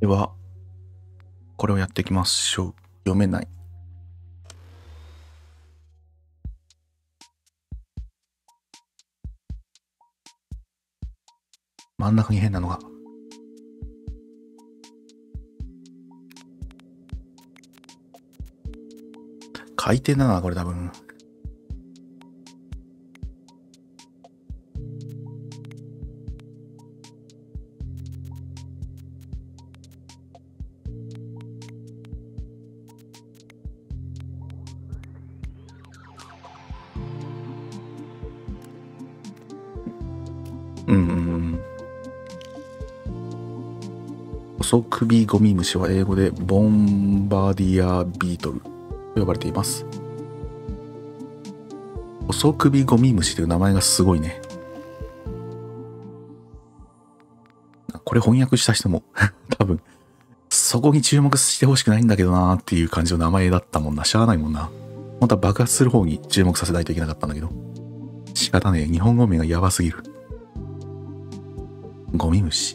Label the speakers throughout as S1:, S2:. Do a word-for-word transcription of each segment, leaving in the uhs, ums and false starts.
S1: では、これをやっていきましょう。読めない。真ん中に変なのが。回転だな、これ多分。うんうんうん。細首ゴミムシは英語でボンバーディアビートルと呼ばれています。細首ゴミムシという名前がすごいね。これ翻訳した人も多分そこに注目してほしくないんだけどなーっていう感じの名前だったもんな。しゃあないもんな。本当は爆発する方に注目させないといけなかったんだけど。仕方ねえ。日本語名がやばすぎる。ゴミムシ。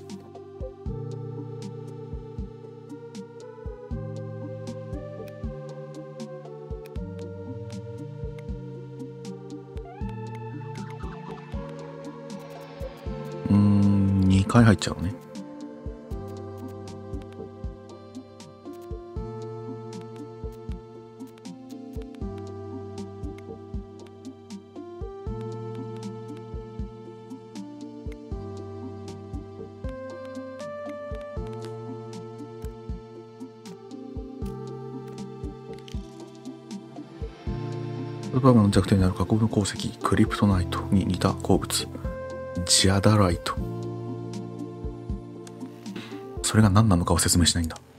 S1: うーん、にかい入っちゃうのね。スーパーマンの弱点になる過去の鉱石、クリプトナイトに似た鉱物、ジャダライト。それが何なのかを説明しないんだ。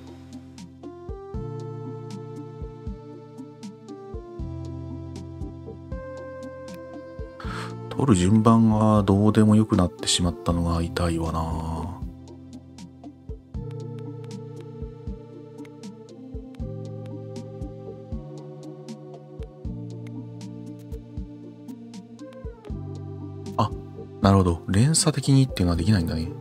S1: 取る順番がどうでもよくなってしまったのが痛いわな。あ、なるほど。連鎖的にっていうのはできないんだね。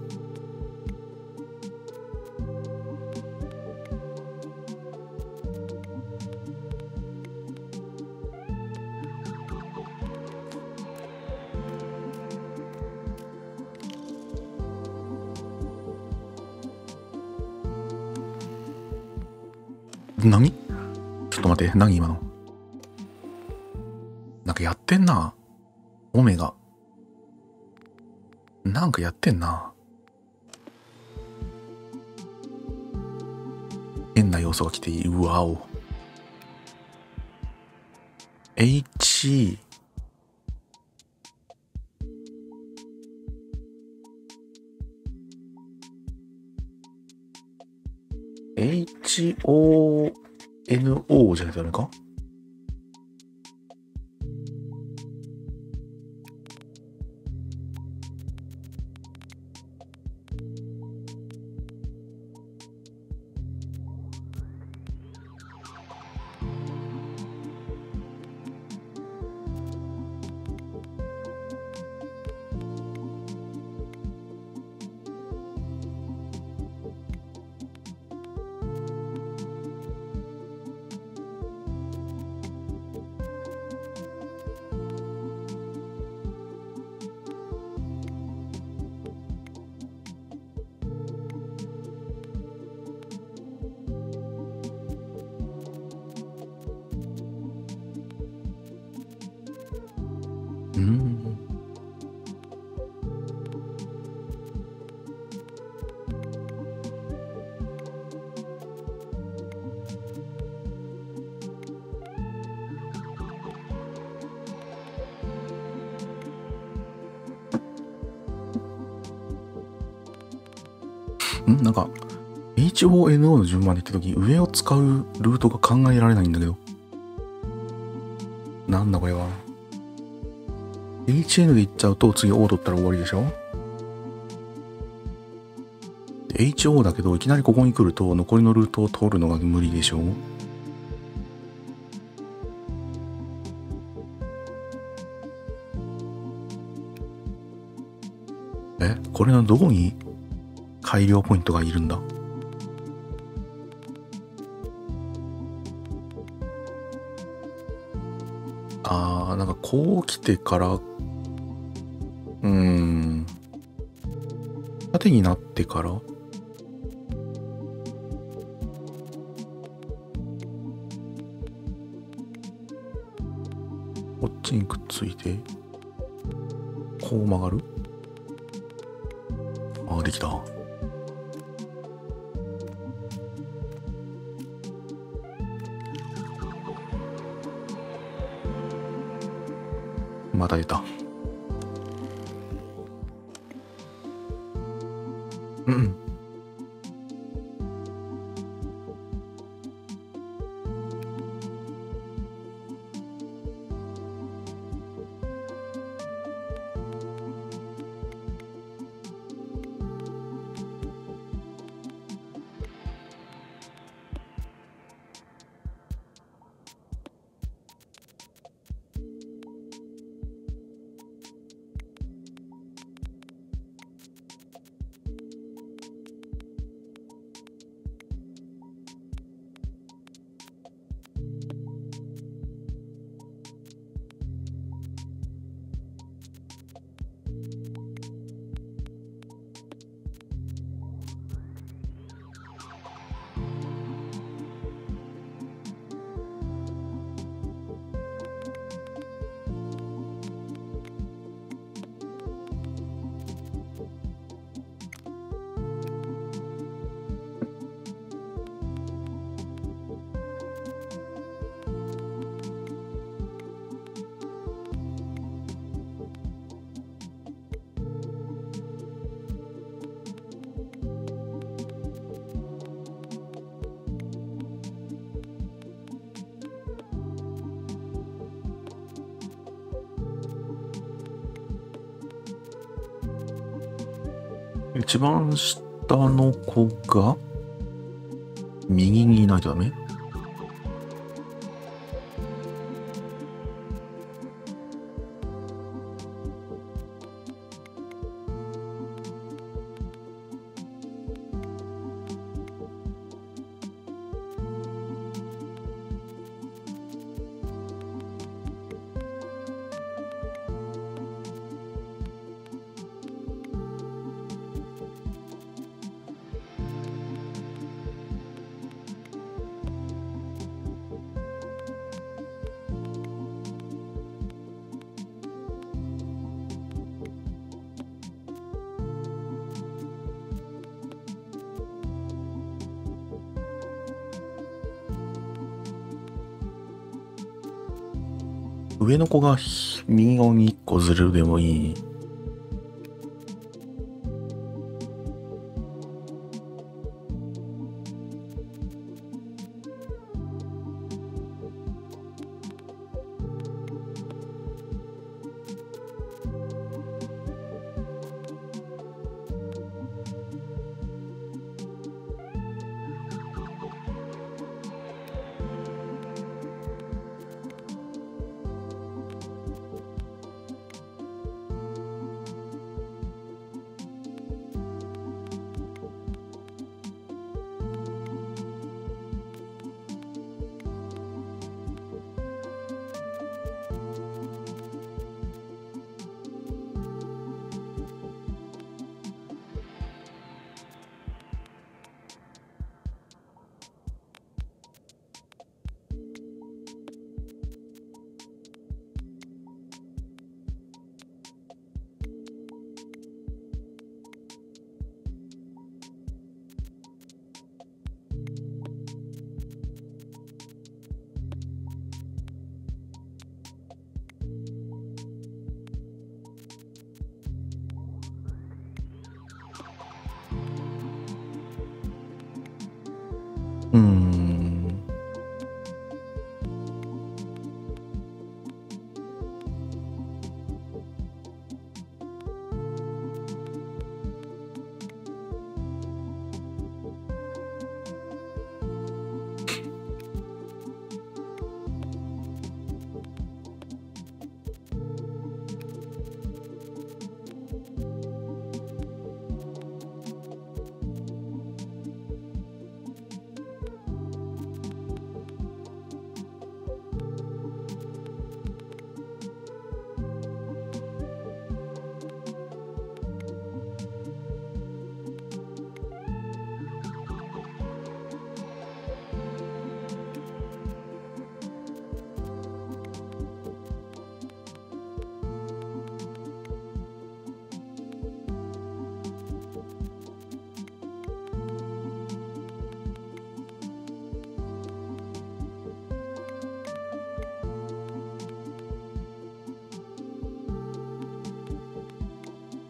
S1: 何？ちょっと待って、何今の。なんかやってんな。オメガ。なんかやってんな。変な要素が来ていい。うわお。H。エイチオーエヌオー じゃないとダメか？うーん。んなんか エイチオーエヌオー の順番で言った時上を使うルートが考えられないんだけど。なんだこれは。エイチエヌ で行っちゃうと次 O 取ったら終わりでしょ？ エイチオー だけどいきなりここに来ると残りのルートを通るのが無理でしょ？え、これのどこに改良ポイントがいるんだ？ あー、なんかこう来てから、うーん、縦になってから、こっちにくっついて、こう曲がる？ああ、できた。また出た。うん。一番下の子が右にいないとダメ？上の子が右側に一個ずれるでもいい。うーん。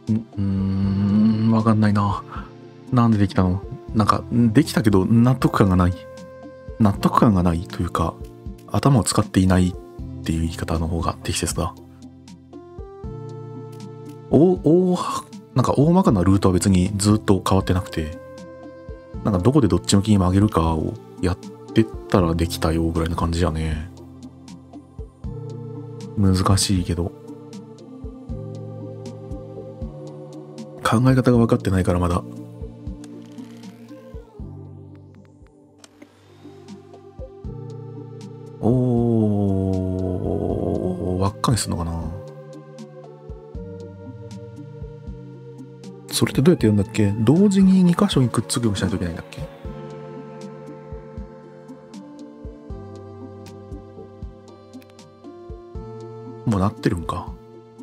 S1: んうーん、わかんないな。なんでできたの？なんか、できたけど納得感がない。納得感がないというか、頭を使っていないっていう言い方の方が適切だ。大、大、なんか大まかなルートは別にずっと変わってなくて、なんかどこでどっち向きに曲げるかをやってったらできたよぐらいな感じやね。難しいけど。考え方が分かってないからまだ。おー、輪っかにすんのかな。それってどうやってやるんだっけ？同時にに箇所にくっつくようにしないといけないんだっけ？もうなってるんか。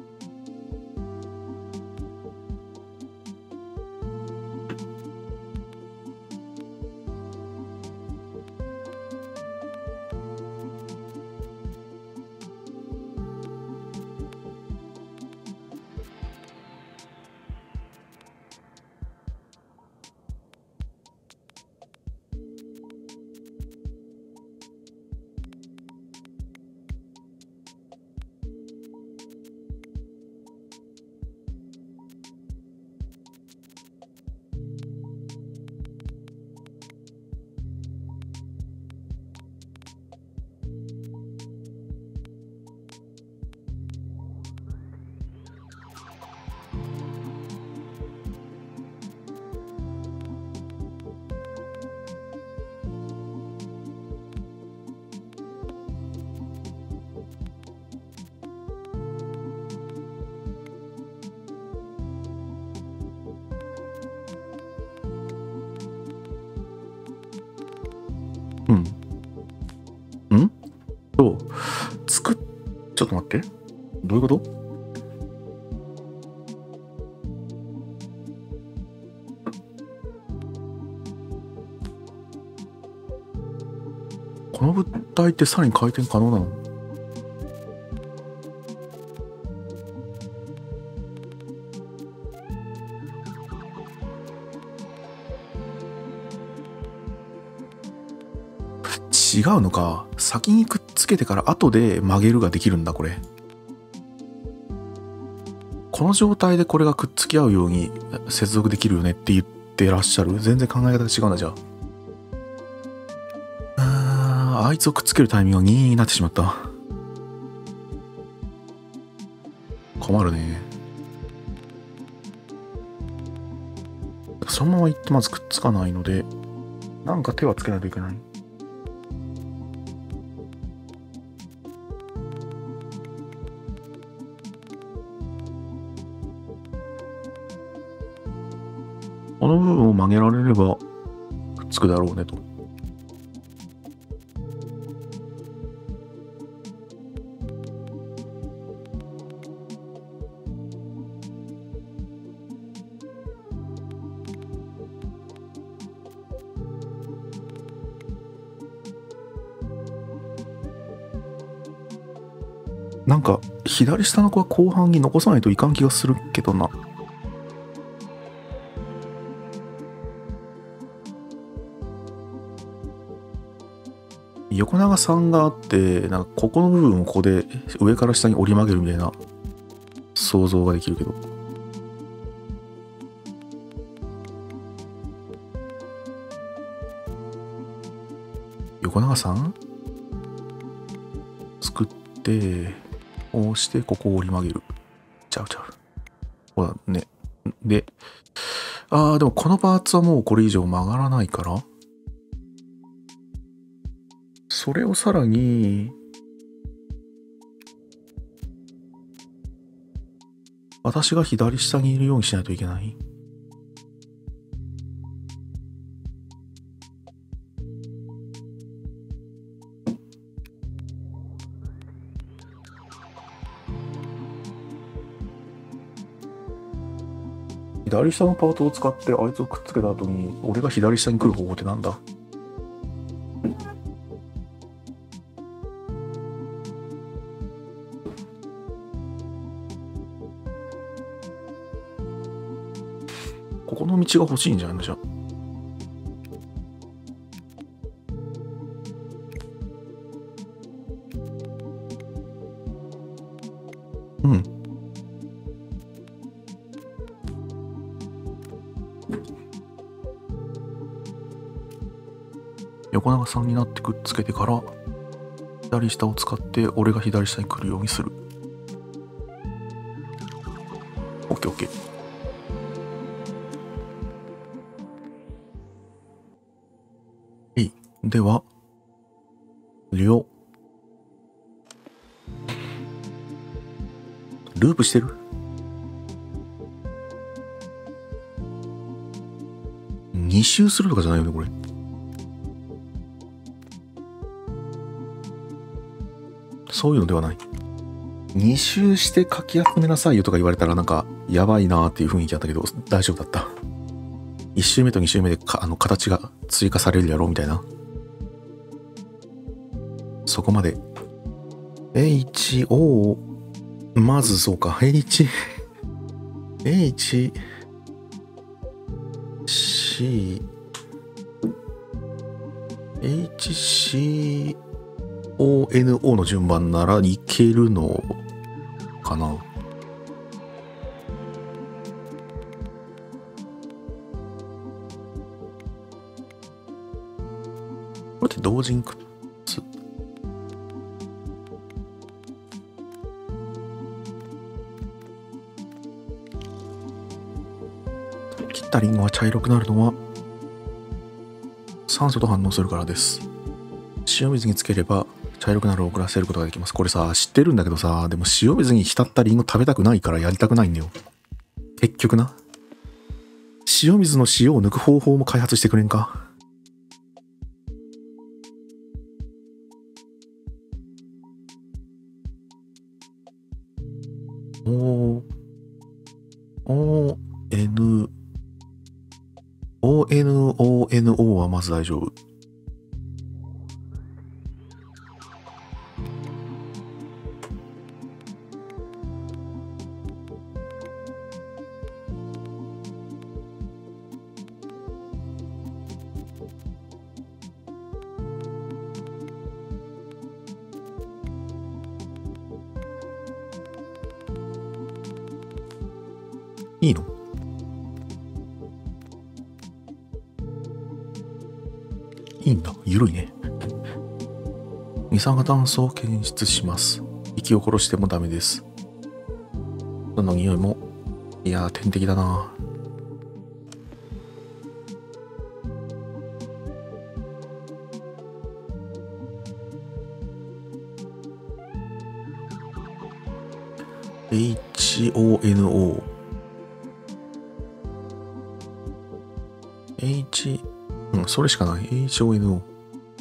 S1: うん。んと、作っ、ちょっと待って。どういうこと？この物体ってさらに回転可能なの？違うのか。先にくっつけてから後で曲げるができるんだ、これ。この状態でこれがくっつき合うように接続できるよねって言ってらっしゃる？全然考え方が違うんだ、じゃあ。あー、あいつをくっつけるタイミングがにになってしまった。困るね。そのまま行ってまずくっつかないので、なんか手はつけないといけない。この部分を曲げられればくっつくだろうねと。なんか左下の子は後半に残さないといかん気がするけどな。横長さんがあって、なんかここの部分をここで上から下に折り曲げるみたいな想像ができるけど。横長さん作って、こうしてここを折り曲げる。ちゃうちゃう。ほらね。で、あーでもこのパーツはもうこれ以上曲がらないから、それをさらに、私が左下にいるようにしないといけない。左下のパートを使ってあいつをくっつけた後に、俺が左下に来る方法ってなんだ？ ちが欲しいんじゃないのじゃあ。うん。横長さんになってくっつけてから、左下を使って俺が左下に来るようにする。オッケーオッケー。えい。では、りょ。ループしてる？に周するとかじゃないよね、これ。そういうのではない。に周してかき集めなさいよとか言われたらなんかやばいなーっていう雰囲気だったけど大丈夫だった。いち周目とに周目でかあの形が追加されるやろみたいな。そこまで。H、O、まずそうか。H、H、C、H、C、O、N、O の順番ならいけるのかな。これって同時にくっつ切ったリンゴが茶色くなるのは酸素と反応するからです。塩水につければ茶色くなるを遅らせることができます。これさ、知ってるんだけどさ、でも塩水に浸ったリンゴ食べたくないからやりたくないんだよ。結局な。塩水の塩を抜く方法も開発してくれんか。O、O、N、オーエヌオーエヌオー はまず大丈夫。いいの？いいんだ。ゆるいね。二酸化炭素を検出します。息を殺してもダメです。どの匂いも、いやー、天敵だな。エイチオーエヌオー。H、うん、それしかない。エイチオーエヌオー。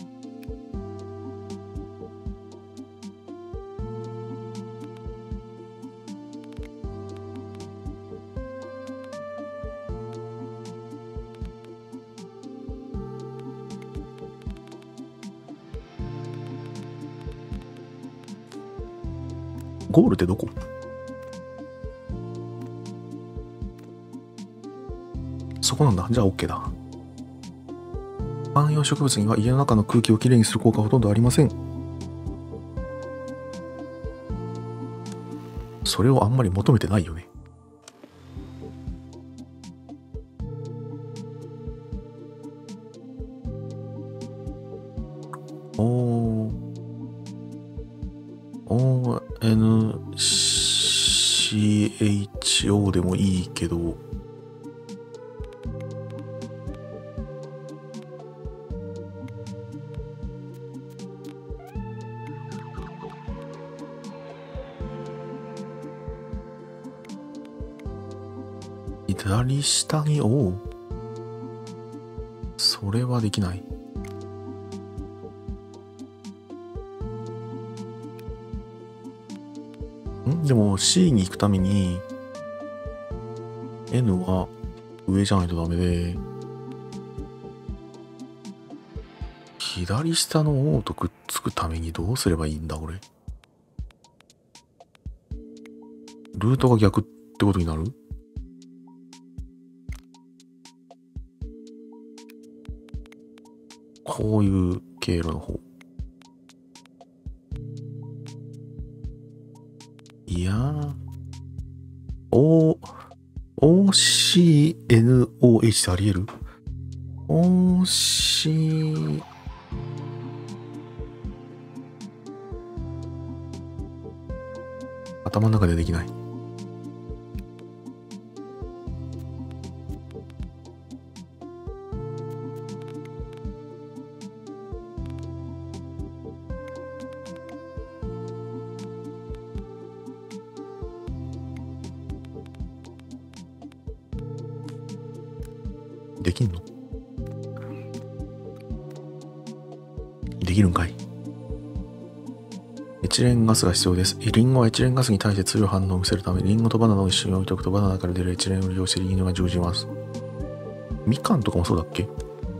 S1: ゴールってどこ？そこなんだ。じゃあ OK だ。観葉植物には家の中の空気をきれいにする効果はほとんどありません。それをあんまり求めてないよね。O、O、N、C、H、O でもいいけど、左下に O？ それはできない。んでも C に行くために N は上じゃないとダメで、左下の O とくっつくためにどうすればいいんだこれ。ルートが逆ってことになる？ こういう経路の方。いやー。O、オーシーエヌオーエイチ ってあり得る？ オーシー、頭の中でできない。できんの？できるんかい。エチレンガスが必要です。リンゴはエチレンガスに対して強い反応を見せるため、リンゴとバナナを一緒に置いておくとバナナから出るエチレンを利用してリンゴが生じます。みかんとかもそうだっけ？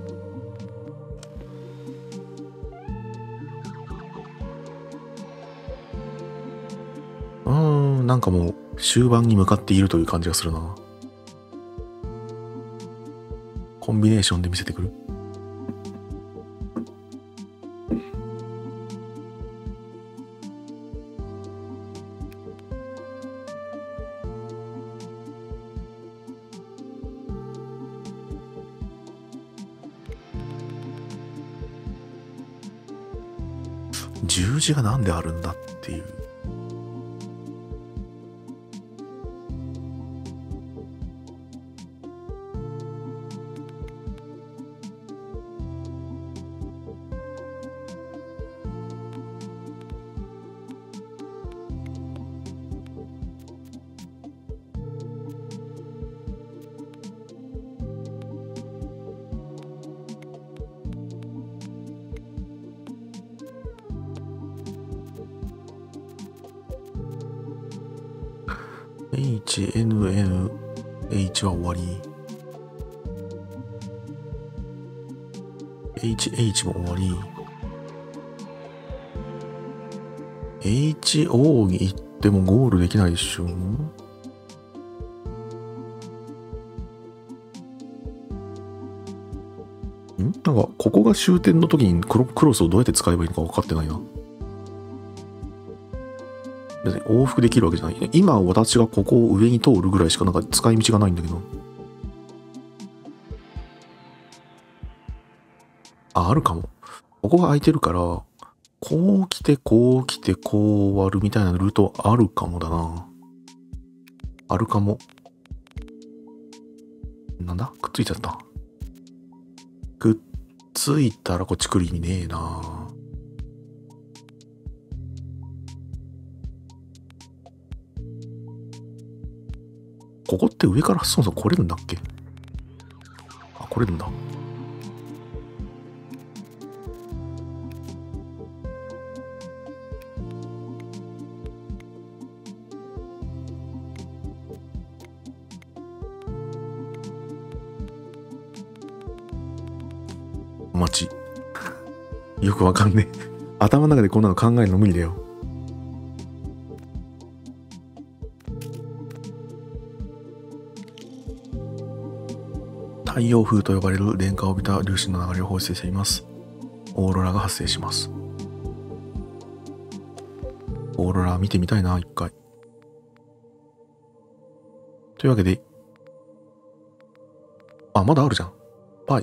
S1: うーん、なんかもう終盤に向かっているという感じがするな。コンビネーションで見せてくる。十字がなんであるんだっていう。エイチエヌエヌエイチ は終わり。エイチエイチ も終わり。エイチオー に行ってもゴールできないでしょ。ん？なんか、ここが終点の時にクロ、クロスをどうやって使えばいいのか分かってないな。別に往復できるわけじゃない。今私がここを上に通るぐらいしかなんか使い道がないんだけど。あ、あるかも。ここが空いてるから、こう来て、こう来て、こう終わるみたいなルートあるかもだな。あるかも。なんだ？くっついちゃった。くっついたらこっち来る意味ねえな。ここって上からそもそも来れるんだっけ？あ、来れるんだ。待ち。よくわかんねえ。頭の中でこんなの考えるの無理だよ。太陽風と呼ばれる電荷を帯びた粒子の流れを放出しています。オーロラが発生します。オーロラ見てみたいな、一回。というわけで、あ、まだあるじゃん。パイ。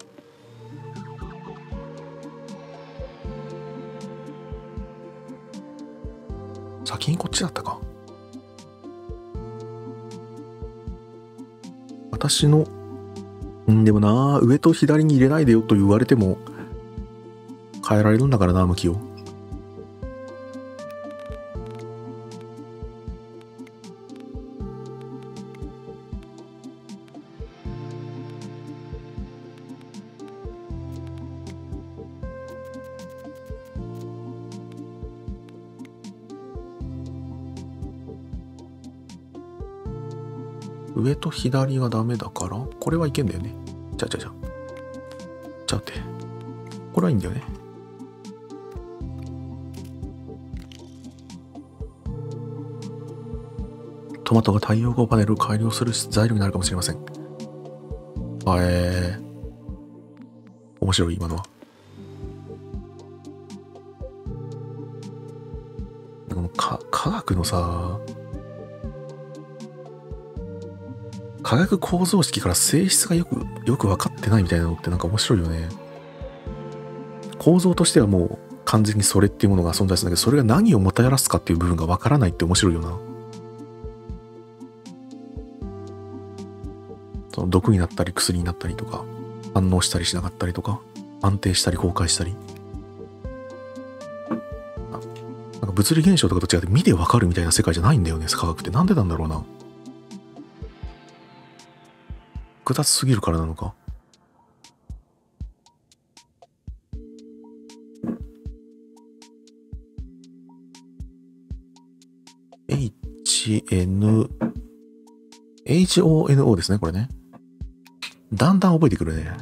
S1: 先にこっちだったか。私の、んでもな、上と左に入れないでよと言われても、変えられるんだからな、向きを。上と左がダメだから、これはいけんだよね。じゃじゃじゃ。じゃあって。これはいいんだよね。トマトが太陽光パネルを改良する材料になるかもしれません。あえー。面白い、今のは。 科学のさ、化学構造式から性質がよく、よく分かってないみたいなのってなんか面白いよね。構造としてはもう完全にそれっていうものが存在するんだけど、それが何をもたらすかっていう部分が分からないって面白いよな。その毒になったり薬になったりとか、反応したりしなかったりとか、安定したり崩壊したり。なんか物理現象とかと違って見て分かるみたいな世界じゃないんだよね、科学って。なんでなんだろうな。複雑すぎるからなのか。H N H O N O ですね、これね。だんだん覚えてくるね。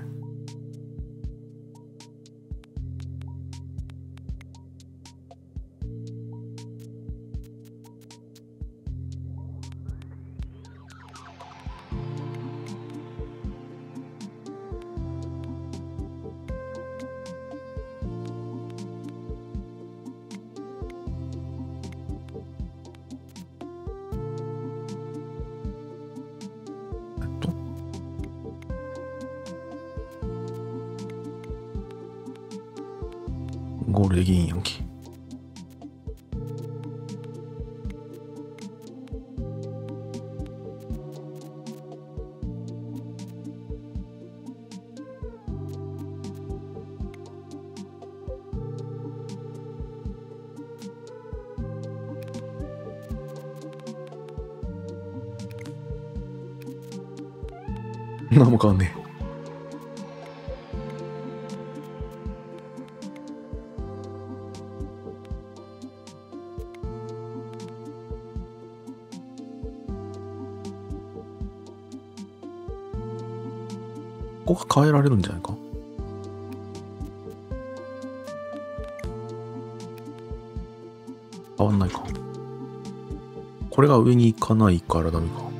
S1: ゴールできんやんけ。何も変わんねえ。ここが変えられるんじゃないか。変わんないか。これが上に行かないからダメか。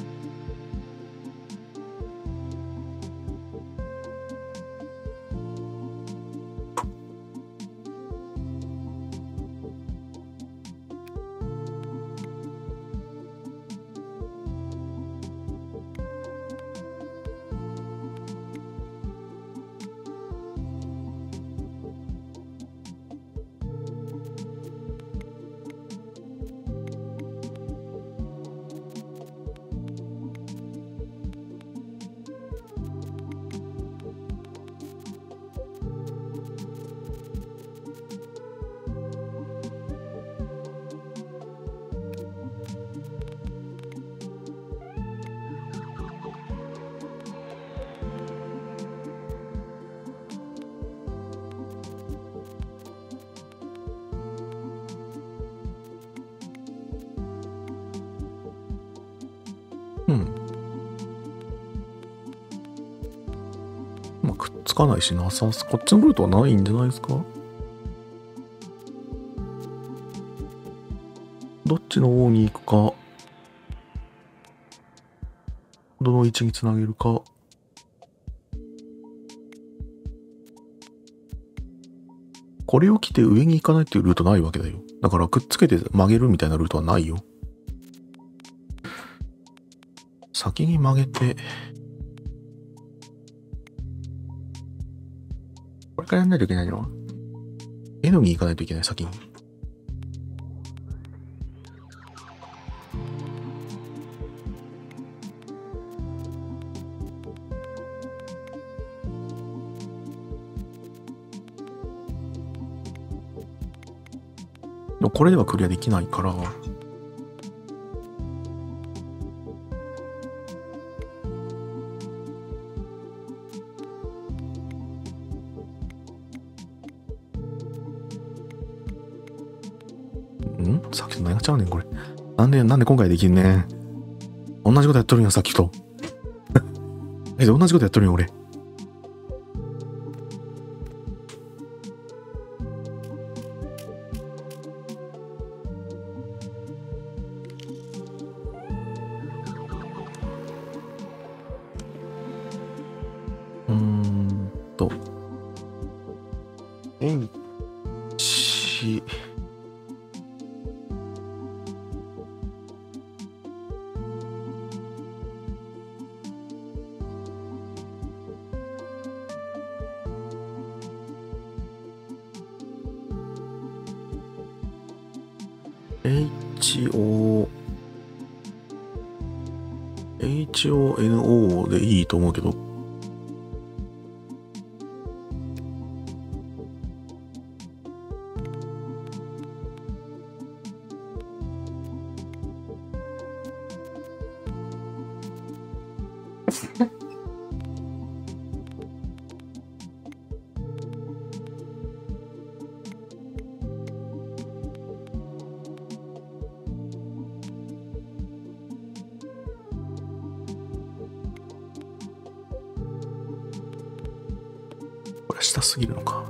S1: うん。まあ、くっつかないしなさ、こっちのルートはないんじゃないですか。どっちの方に行くか、どの位置につなげるか。これを着て上に行かないっていうルートないわけだよ。だからくっつけて曲げるみたいなルートはないよ。先に曲げて、これからやんないといけないのは N に行かないといけない、先に。でもこれではクリアできないから、んさっきと何がちゃうねん、これ。なんで、なんで今回できんねん。同じことやっとるんや、さっきと。え、同じことやっとるんよ、俺。うーんと。H H O H O N O でいいと思うけど。これ下すぎるのか。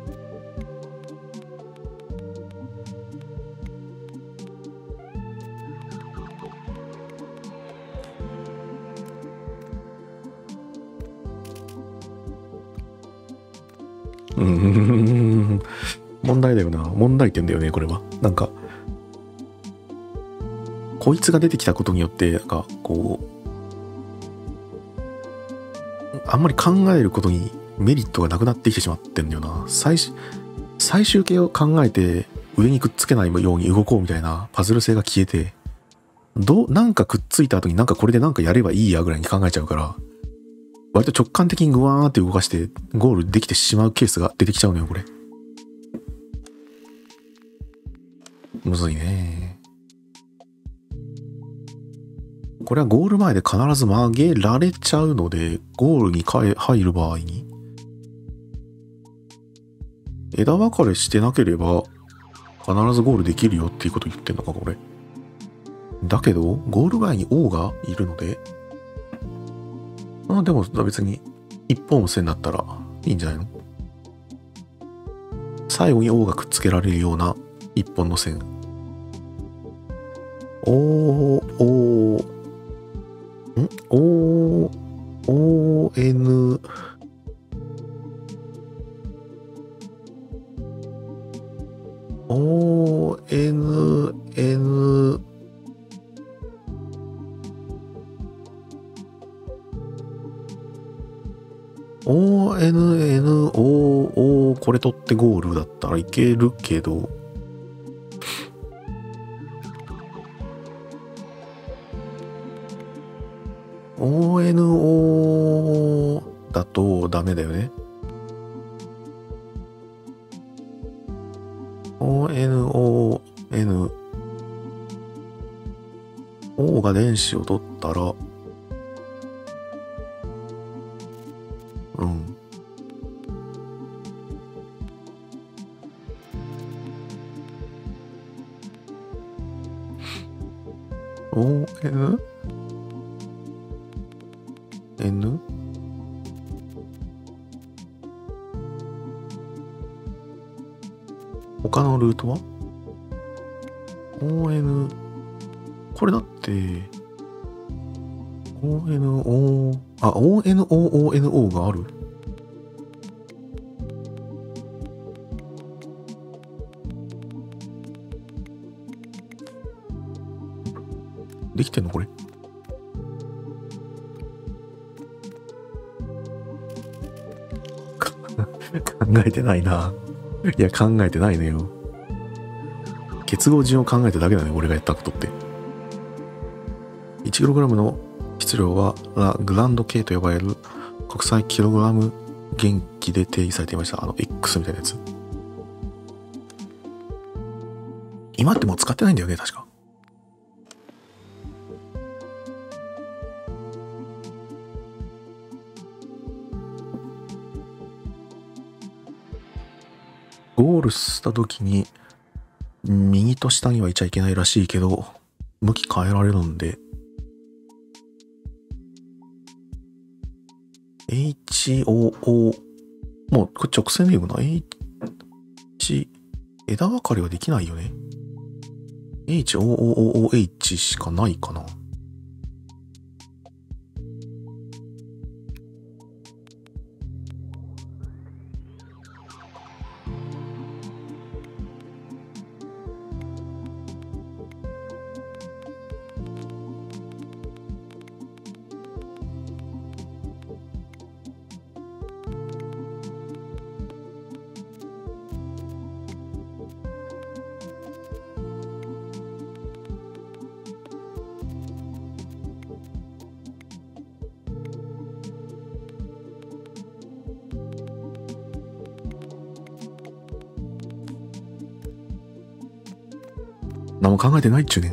S1: うーん、問題だよな。問題点だよね、これは。なんか、こいつが出てきたことによって、なんか、こう、あんまり考えることにメリットがなくなってきてしまってんだよな。最終、最終形を考えて、上にくっつけないように動こうみたいなパズル性が消えて、どう、なんかくっついた後になんかこれでなんかやればいいやぐらいに考えちゃうから、割と直感的にグワーって動かしてゴールできてしまうケースが出てきちゃうのよ、これ。むずいね。これはゴール前で必ず曲げられちゃうので、ゴールに入る場合に、枝分かれしてなければ必ずゴールできるよっていうこと言ってんのか、これ。だけど、ゴール外に O がいるので、まあでも別に一本線だったらいいんじゃないの？最後に O がくっつけられるような一本の線。O、O、ん ?O、O、N、O、N、N、O、N、N、O、O、これ取ってゴールだったらいけるけど、オーエヌオー だとダメだよね。オーエヌオーエヌ、O が電子を取ったら、うん。オーエヌエヌ 他のルートは オーエヌ これだって オーエヌオー あ オーエヌオーオーエヌオー がある。できてんのこれ。考えてないな。いや、考えてないのよ。結合順を考えただけだね、俺がやったことって。いちキログラム の質量はラグランド系と呼ばれる国際キログラム元気で定義されていました。あの X みたいなやつ。今ってもう使ってないんだよね、確か。ゴールした時に右と下にはいちゃいけないらしいけど、向き変えられるんで エイチオーオー もうこれ直線で読むな。 H 枝分かれはできないよね。 エイチオーオーオーエイチ しかないかな。 何も考えてないっちゅうねん。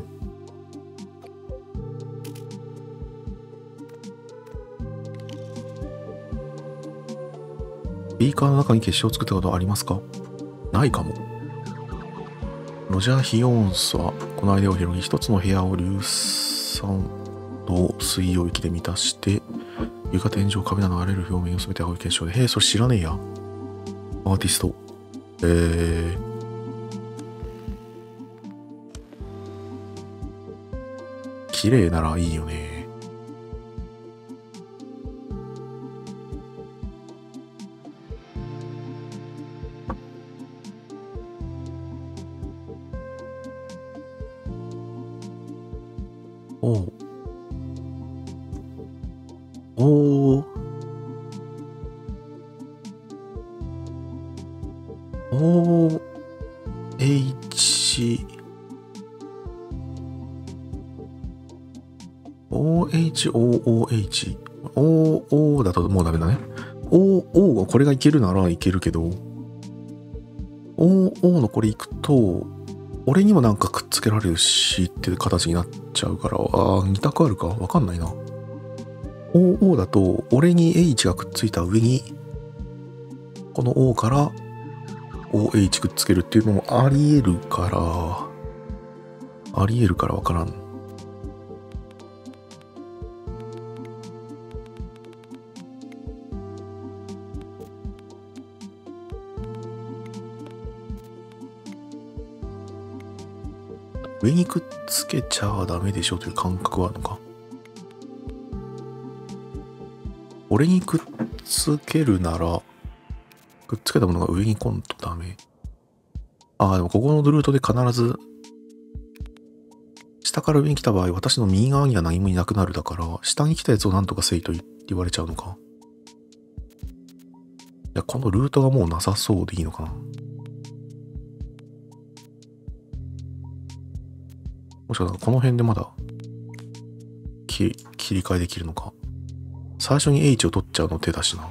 S1: ビーカーの中に結晶を作ったことはありますか？ないかも。ロジャー・ヒヨーンスはこの間を広げ、一つの部屋を硫酸と水溶液で満たして、床、天井、壁などあらゆる表面を全て青い結晶で。へえ、それ知らねえや。アーティスト。えー。綺麗ならいいよね。おう。おー。おー。H。オーエイチオーオーエイチ。オーオー だともうダメだね。オーオー がこれがいけるならいけるけど、オーオー のこれいくと、俺にもなんかくっつけられるしっていう形になっちゃうから、ああ、に択あるかわかんないな。オーオー だと、俺に H がくっついた上に、この O から オーエイチ くっつけるっていうのもあり得るから、あり得るからわからん。上にくっつけちゃダメでしょという感覚はあるのか。俺にくっつけるなら、くっつけたものが上に来んとダメ。ああ、でもここのルートで必ず、下から上に来た場合、私の右側には何もいなくなるだから、下に来たやつを何とかせいと言われちゃうのか。いや、このルートがもうなさそうでいいのかな。もしかしたらこの辺でまだ切り、切り替えできるのか。最初に H を取っちゃうの手だしな。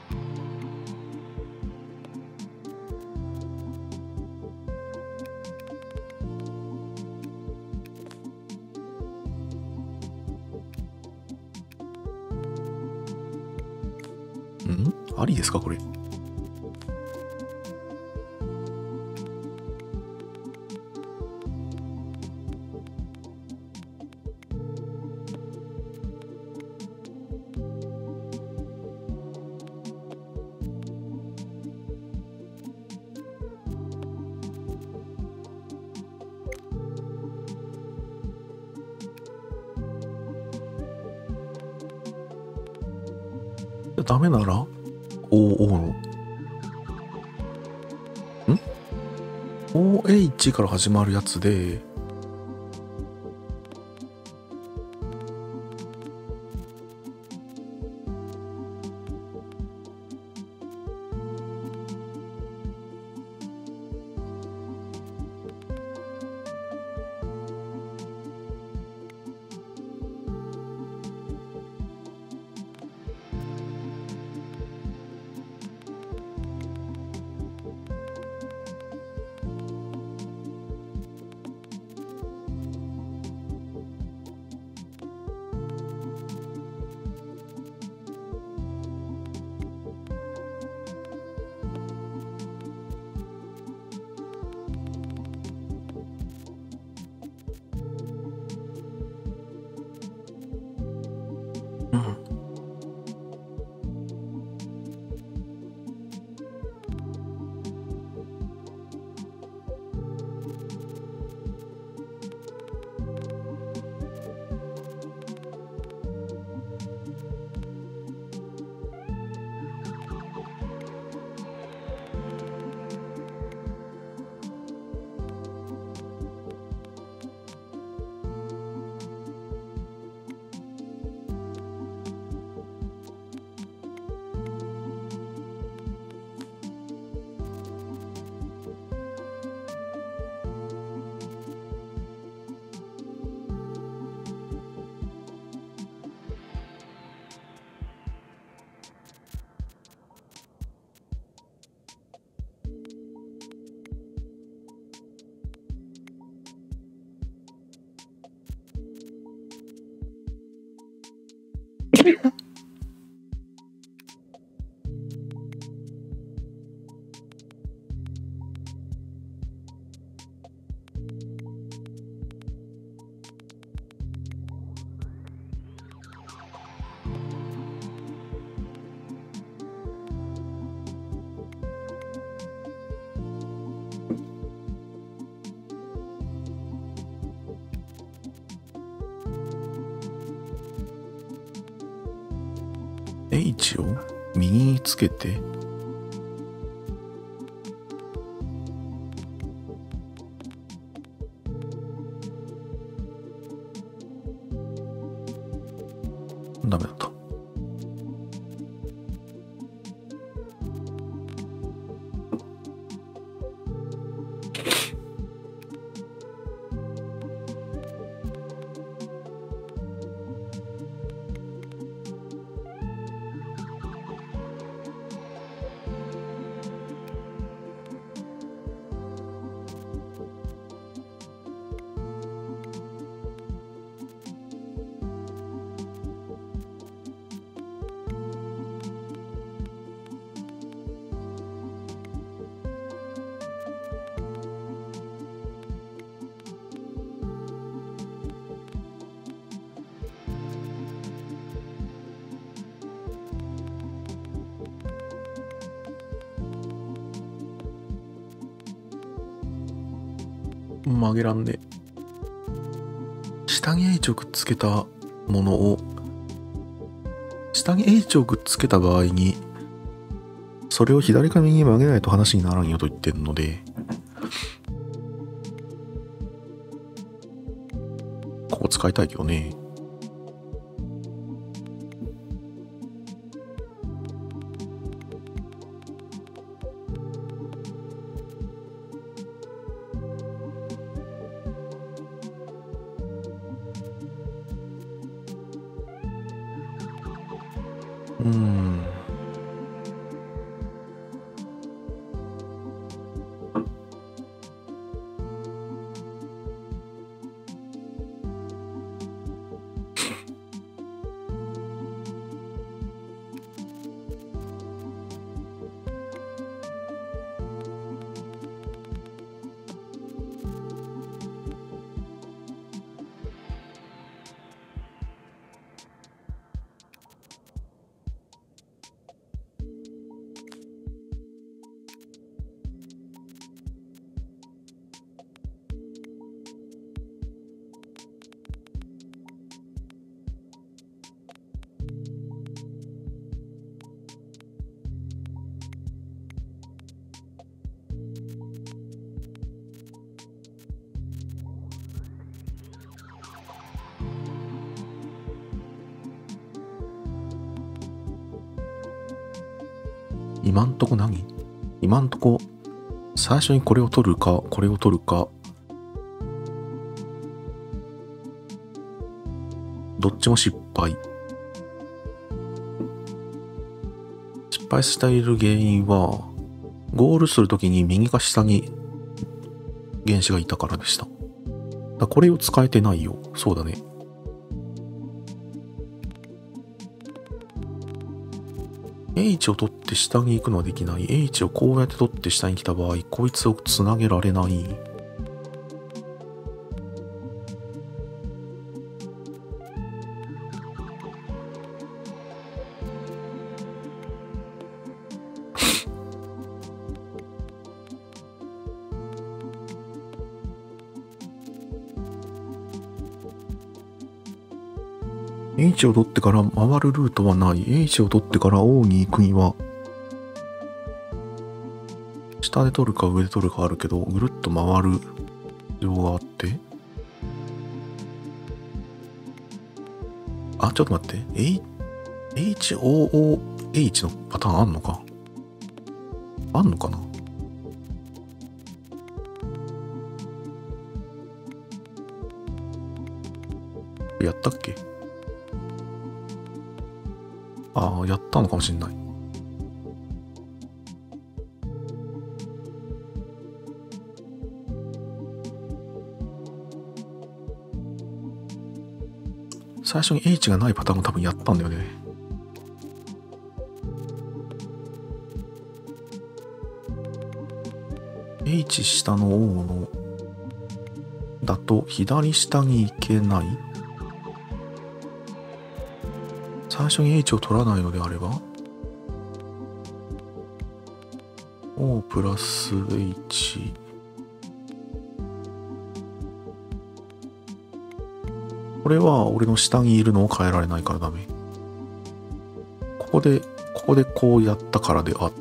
S1: ん？ありですかこれ。ダメなら オーオー のん オーエイチ から始まるやつで、うん。 H を右につけて、ダメだった。曲げらんで、下に H をくっつけたものを、下に H をくっつけた場合に、それを左か右に曲げないと話にならんよと言ってるので、ここ使いたいけどね。うーん。今んとこ何？今んとこ最初にこれを取るかこれを取るかどっちも失敗。失敗している原因はゴールするときに右か下に原子がいたからでした。だこれを使えてないよ。そうだね。H を取って下に行くのはできない。H をこうやって取って下に来た場合、こいつをつなげられない。H を取ってから回るルートはない。H を取ってから O に行くには、下で取るか上で取るかあるけど、ぐるっと回る必要があって。あ、ちょっと待って。H、オーオーエイチ のパターンあんのか？あんのかな？やったっけ？ああ、やったのかもしんない。 最初に H がないパターンも多分やったんだよね。H 下の O のだと左下に行けない。最初に H を取らないのであれば O プラス H。 これは俺の下にいるのを変えられないからダメ。ここでここでこうやったからであった。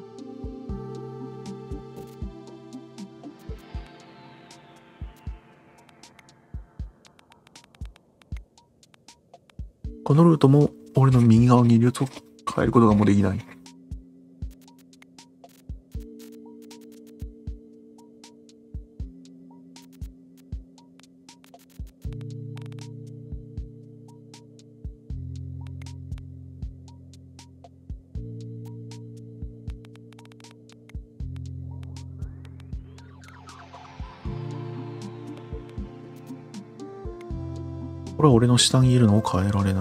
S1: このルートも俺の右側にいるやつを変えることがもうできない。これは俺の下にいるのを変えられない。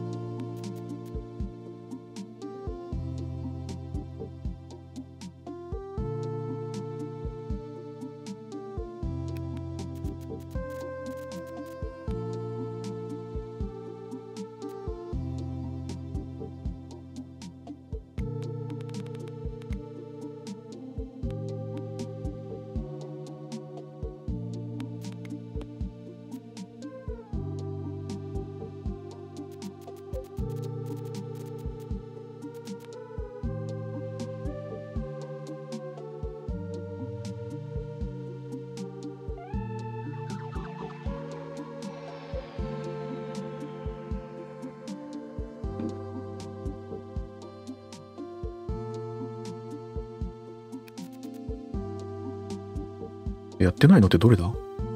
S1: やってないのってどれだ？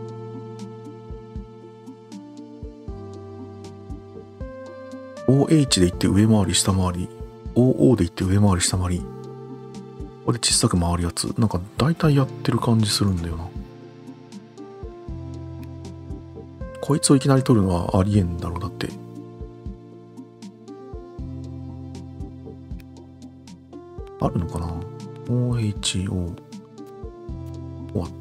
S1: オーエイチ で行って上回り下回り、 オーオー で行って上回り下回り、ここで小さく回るやつ、なんか大体やってる感じするんだよな。こいつをいきなり取るのはありえんだろう。だってあるのかな。 オーエイチオー 終わった。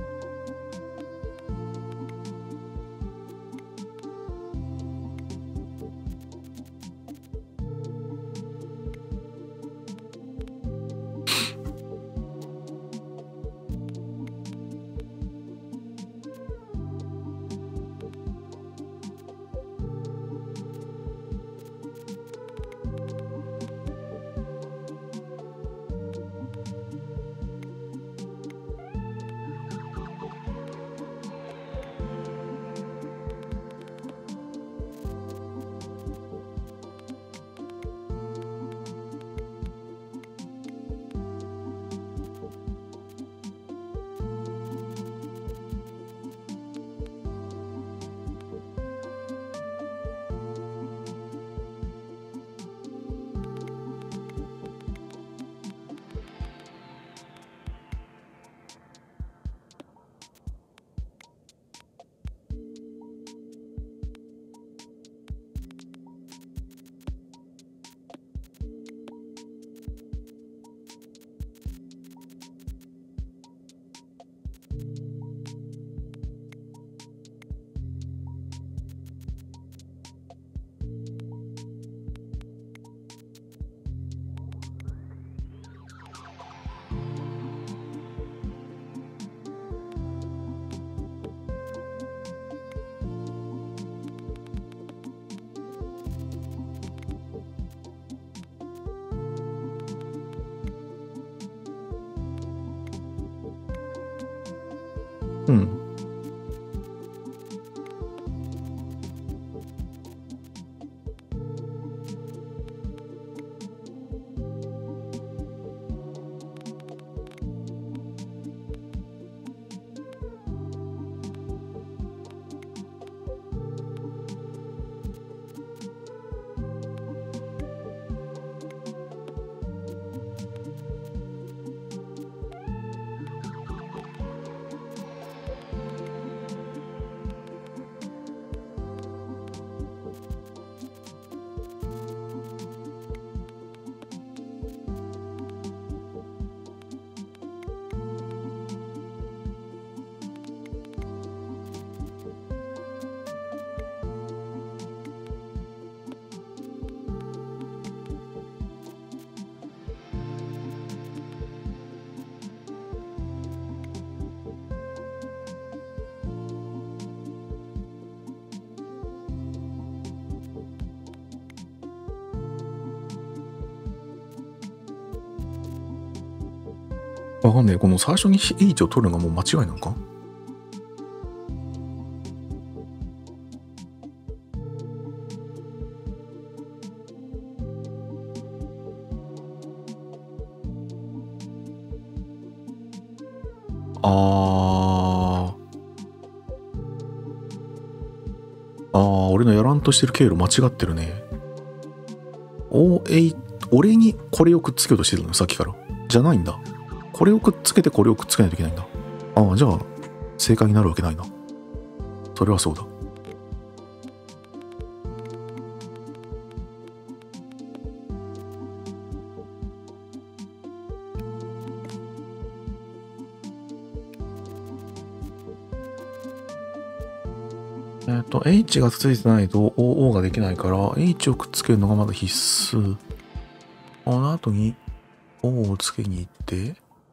S1: うん。 わかんねえ。この最初に H を取るのがもう間違いなのか？あー。あー、俺のやらんとしてる経路間違ってるね。おえ俺にこれをくっつけようとしてるのよ、さっきから。じゃないんだ。これをくっつけてこれをくっつけないといけないんだ。ああ、じゃあ、正解になるわけないな。それはそうだ。えっと、H がついてないと オーオー ができないから、H をくっつけるのがまだ必須。この後に O をつけに行って、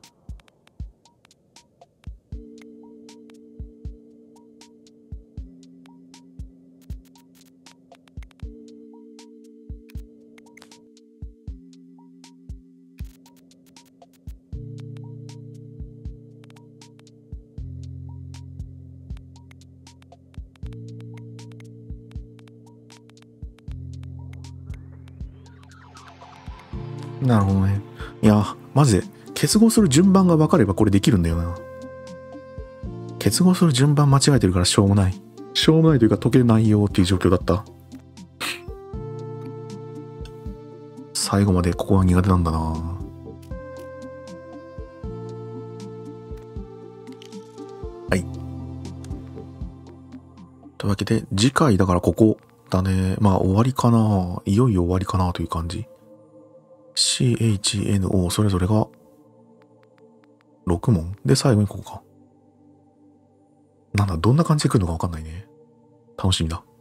S1: なるほどね。いや、マジで、結合する順番が分かればこれできるんだよな。結合する順番間違えてるからしょうもない。しょうもないというか解けないよっていう状況だった。最後までここが苦手なんだな。はい。というわけで、次回だからここだね。まあ終わりかな。いよいよ終わりかなという感じ。シーエイチエヌオー それぞれがろく問で最後にここか。なんだ、どんな感じで来るのかわかんないね。楽しみだ。